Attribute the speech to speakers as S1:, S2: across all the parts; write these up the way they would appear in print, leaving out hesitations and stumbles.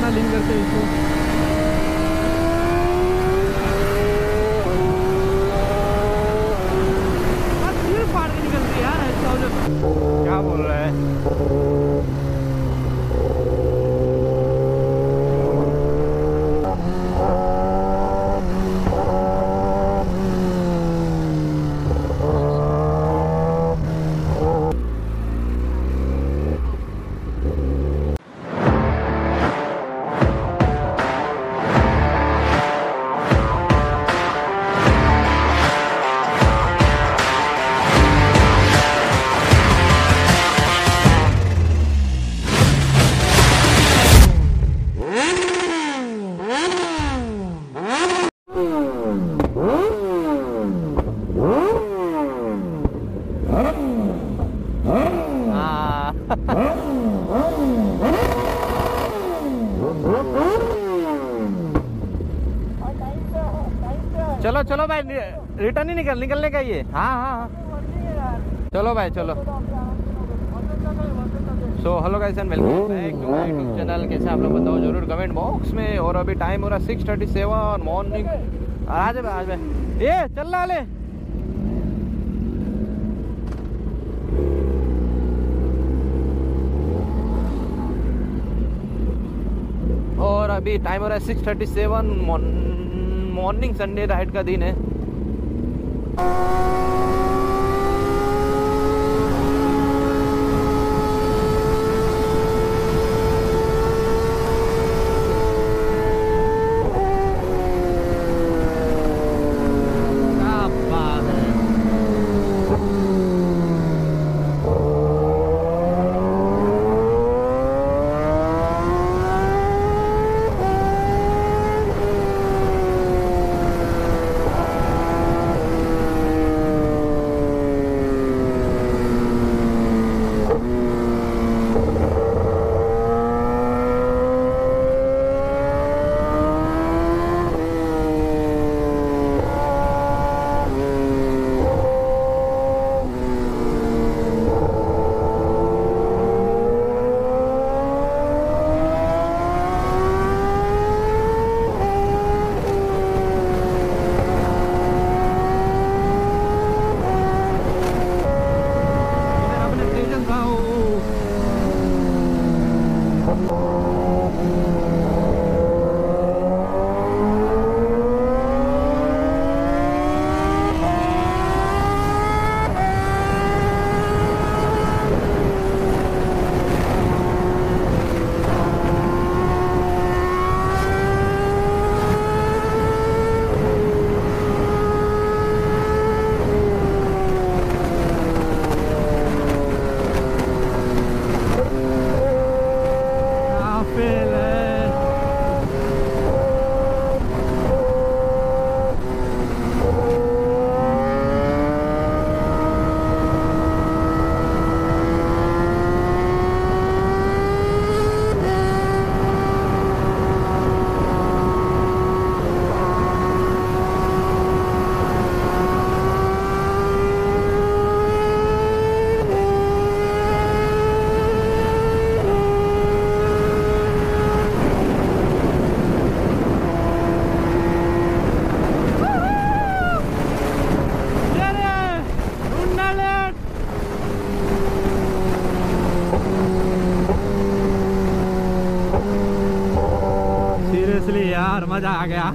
S1: अपना लिंक करते हैं इसको। फाड़ के निकल रही है यार। क्या बोल रहा है? चलो चलो भाई, रिटर्न ही निकलने का ये। हाँ हाँ हाँ, चलो भाई चलो। So hello guys and welcome back to my YouTube channel. कैसे आप लोग बताओ जरूर कमेंट बॉक्स में। और अभी टाइम हो रहा है 6:37 मॉर्निंग। आज भाई ये चल रहा ले। और अभी टाइम हो रहा है 6:37 मॉर्निंग। संडे राइड का दिन है। यार मजा आ गया।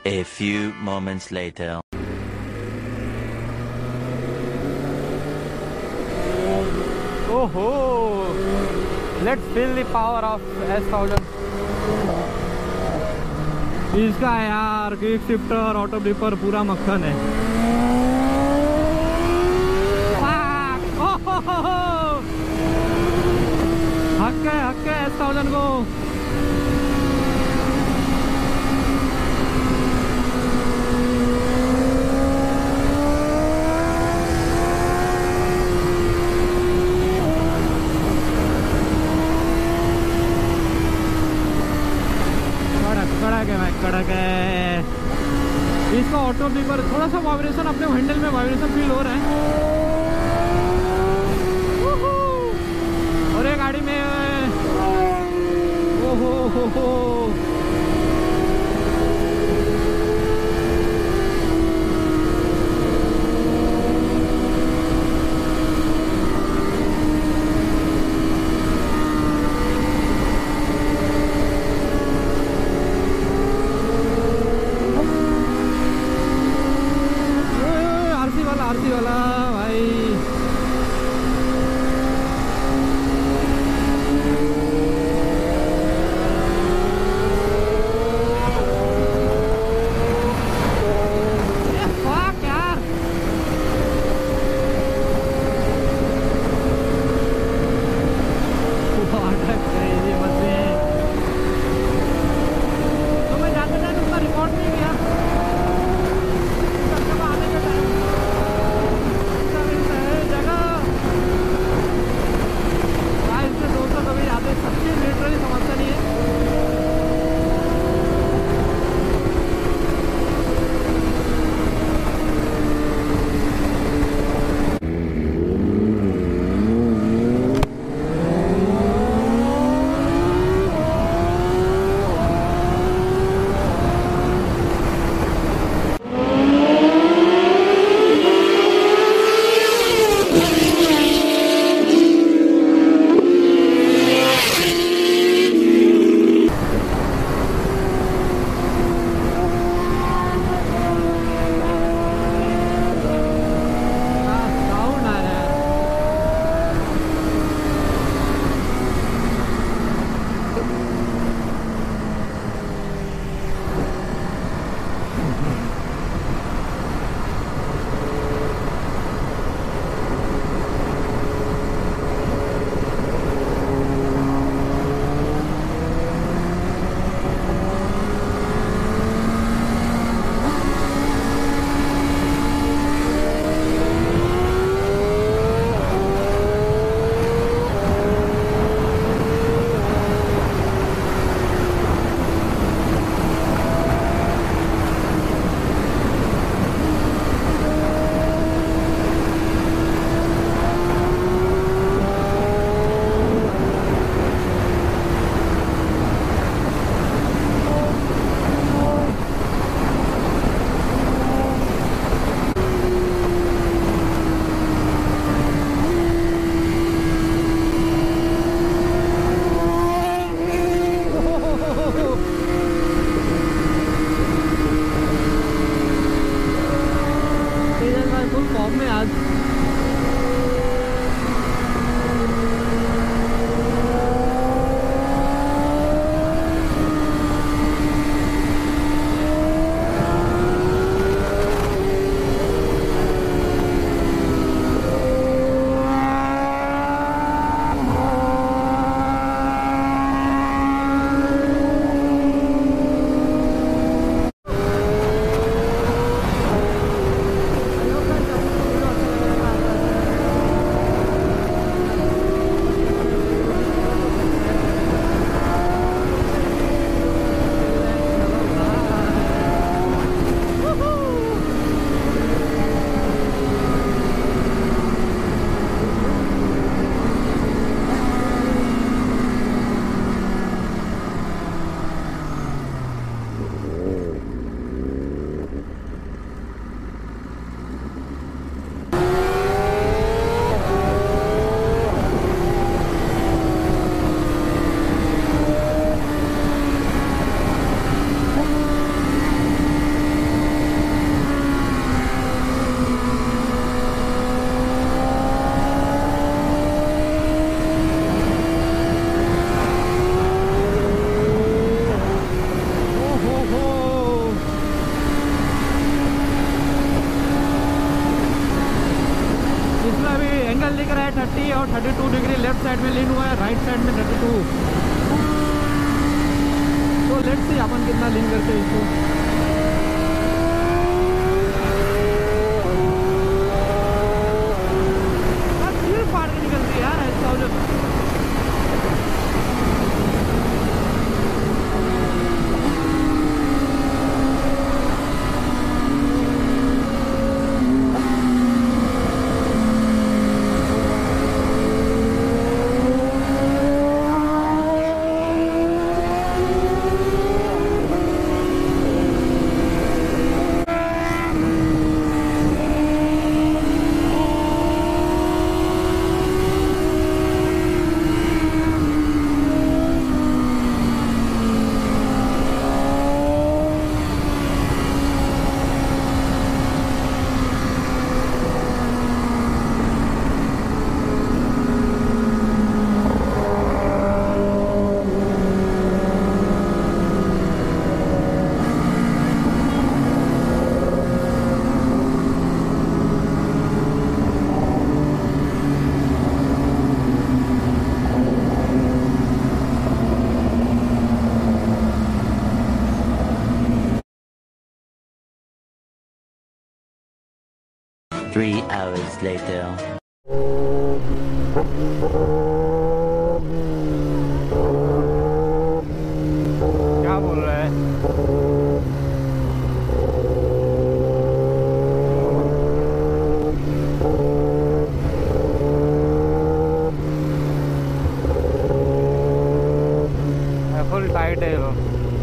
S2: A few moments later.
S1: ओहो, let's feel the power of S1000। इसका यार क्विक शिफ्टर, ऑटो डिपर पूरा मक्खन है। हक है S1000 को। कड़क है। इसका ऑटो डिपर थोड़ा सा वाइब्रेशन, अपने हैंडल में वाइब्रेशन फील हो रहा है। और ये गाड़ी में ओहो आरसी वाला भाई। है 30 और 32 डिग्री लेफ्ट साइड में लीन हुआ है, राइट साइड में 32। तो लेट्स सी अपन कितना लीन करते हैं इसको। फाड़ के निकलती है यार ऐसा हो जाता।
S2: Three hours later.
S1: क्या बोल रहा है? फुल टाइट है वो।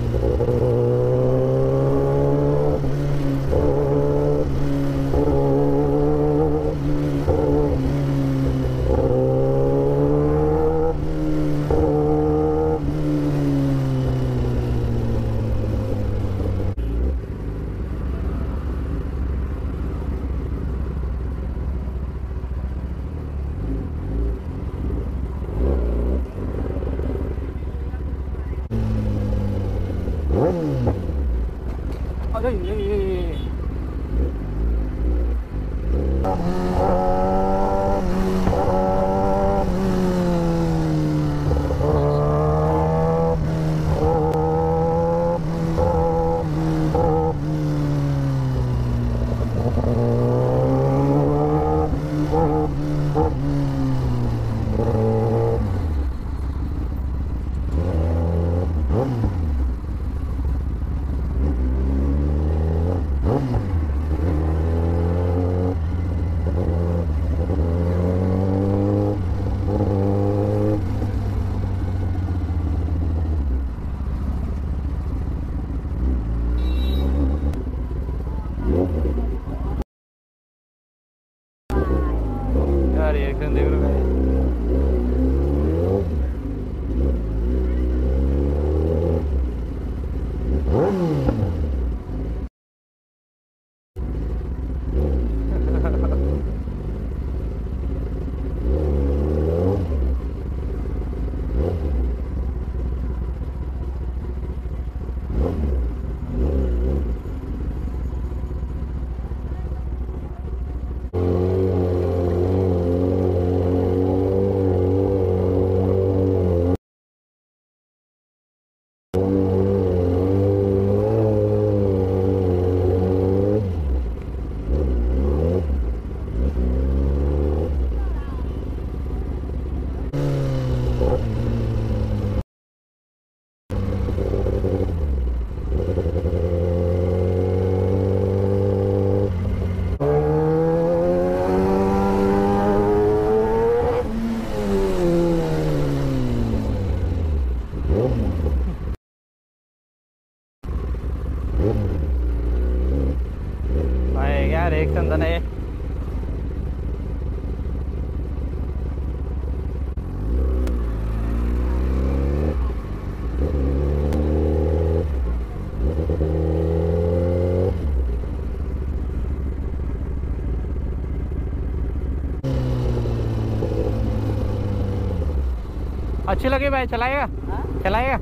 S1: अच्छी लगी भाई, चलाएगा? चलाएगा?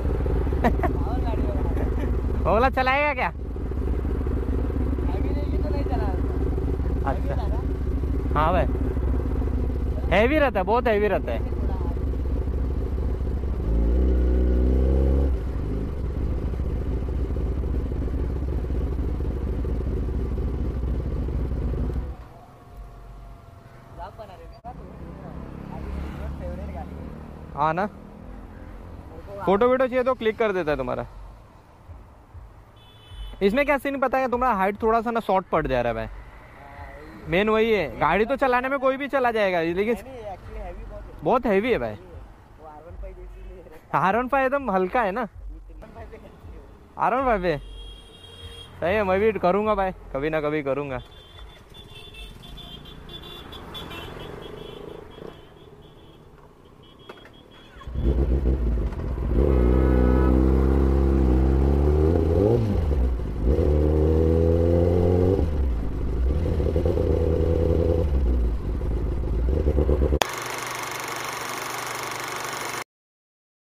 S1: ओला चलाएगा क्या?
S3: अभी नहीं तो नहीं चला।
S1: अच्छा हाँ भाई, हैवी रहता है, बहुत हैवी रहता है। हाँ ना, फोटो वीडियो चाहिए तो क्लिक कर देता है तुम्हारा। इसमें क्या सीन पता है, तुम्हारा हाइट थोड़ा सा ना शॉर्ट पड़ जा रहा है भाई। मेन वही है, गाड़ी तो चलाने में कोई भी चला जाएगा, लेकिन बहुत हैवी है भाई। R15 एकदम हल्का है ना। R15 पे सही है, मैं भी करूँगा भाई, कभी ना कभी करूँगा।